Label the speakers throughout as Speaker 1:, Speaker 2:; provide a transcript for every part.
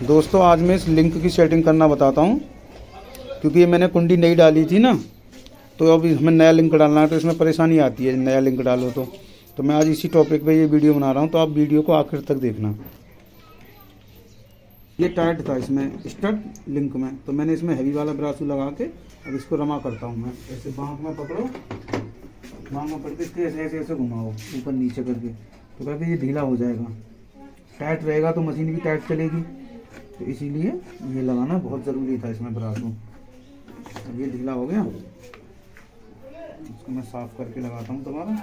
Speaker 1: दोस्तों आज मैं इस लिंक की सेटिंग करना बताता हूँ, क्योंकि ये मैंने कुंडी नई डाली थी ना, तो अब हमें नया लिंक डालना है तो इसमें परेशानी आती है नया लिंक डालो तो मैं आज इसी टॉपिक पे ये वीडियो बना रहा हूँ, तो आप वीडियो को आखिर तक देखना। ये टाइट था इसमें स्टड लिंक में, तो मैंने इसमें हैवी वाला ब्रासू लगा के अब इसको रमा करता हूँ। मैं ऐसे बाँह में पकड़ो, बाँह में पकड़ के इसके ऐसे ऐसे घुमाओ ऊपर नीचे करके, तो करके ये ढीला हो जाएगा। टाइट रहेगा तो मशीन भी टाइट चलेगी, तो इसीलिए ये लगाना बहुत ज़रूरी था इसमें ब्रासू। अब ये ढीला हो गया, इसको मैं साफ करके लगाता हूँ दोबारा।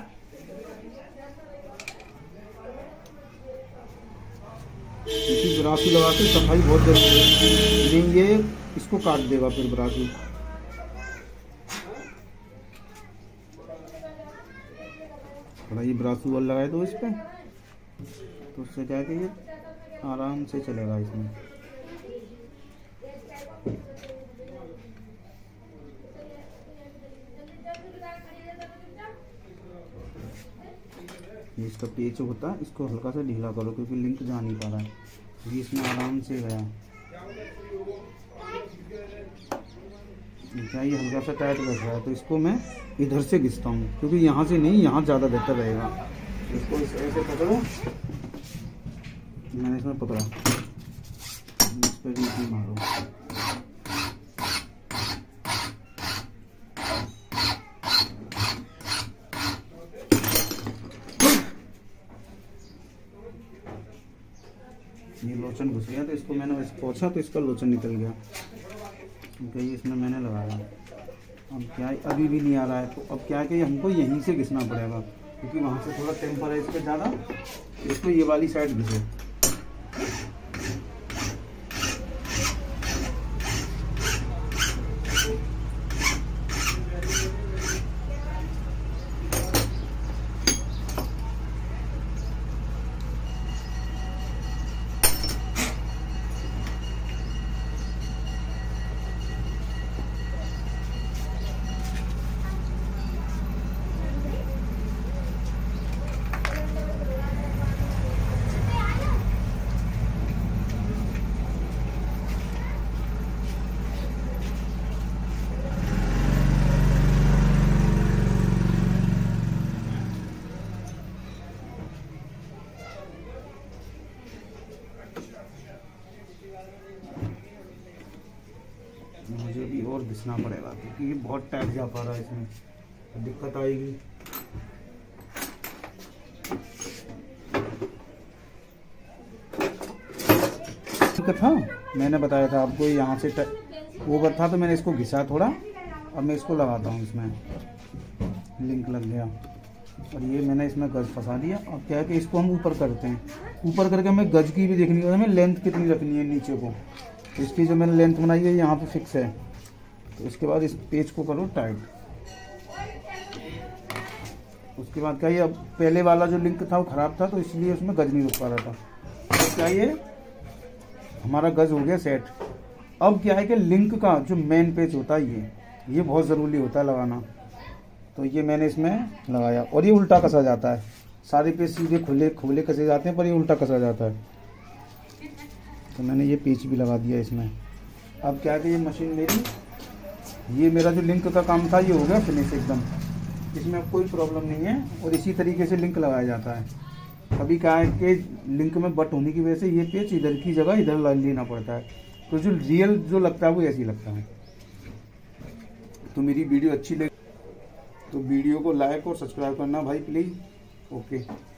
Speaker 1: क्योंकि ब्रासू लगा के सफाई बहुत जरूरी है, लेकिन ये इसको काट देगा फिर ब्रासू। थोड़ा ये ब्रासू वाला लगाए दो इस पर, तो उससे क्या है कि ये आराम से चलेगा इसमें। ये इसका पेच होता है, इसको हल्का सा ढीला करो क्योंकि लिंक जा नहीं पा रहा है। ये इसमें आराम से गया, क्या ये हल्का सा टाइट बैठ रहा है, तो इसको मैं इधर से घिसता हूँ, क्योंकि यहाँ से नहीं, यहाँ ज़्यादा बेहतर रहेगा। इसको ऐसे पकड़ो, मैंने इसमें पकड़ा, इस पर भी मारो। ये लोचन घुस गया, तो इसको मैंने वैसे पोंछा तो इसका लोचन निकल गया, क्योंकि ये इसमें मैंने लगाया। अब क्या है, अभी भी नहीं आ रहा है, तो अब क्या है कि हमको यहीं से घिसना पड़ेगा, क्योंकि वहाँ से थोड़ा टेम्पर है इस पर ज़्यादा, इसको ये वाली साइड घिसे। मुझे भी और घिसना पड़ेगा, क्योंकि ये बहुत टाइट जा पा रहा है, इसमें तो दिक्कत आएगी। था मैंने बताया था आपको, यहाँ से ओवर था तो मैंने इसको घिसा थोड़ा। अब मैं इसको लगाता हूँ, इसमें लिंक लग गया और ये मैंने इसमें गज फंसा दिया। अब क्या है कि इसको हम ऊपर करते हैं, ऊपर करके हमें गज की भी देखनी है, हमें लेंथ कितनी रखनी है नीचे को। तो इसकी जो मैंने लेंथ बनाई है यहाँ पे फिक्स है, तो इसके बाद इस पेज को करो टाइट। उसके बाद क्या, ये अब पहले वाला जो लिंक था वो ख़राब था, तो इसलिए उसमें गज नहीं रुक पा रहा था। तो क्या ये हमारा गज हो गया सेट। अब क्या है कि लिंक का जो मेन पेज होता है ये बहुत ज़रूरी होता है लगाना। तो ये मैंने इसमें लगाया और ये उल्टा कसा जाता है। सारे पेज सीधे खुले कसे जाते हैं, पर ये उल्टा कसा जाता है। तो मैंने ये पेच भी लगा दिया इसमें। अब क्या है कि ये मशीन मेरी, ये मेरा जो लिंक का काम था ये हो गया फिनिश एकदम। इसमें कोई प्रॉब्लम नहीं है, और इसी तरीके से लिंक लगाया जाता है। अभी क्या है कि लिंक में बट होने की वजह से ये पेच इधर की जगह इधर लेना पड़ता है, तो जो रियल जो लगता है वो ऐसे ही लगता है। तो मेरी वीडियो अच्छी लगी तो वीडियो को लाइक और सब्सक्राइब करना भाई प्लीज़। ओके।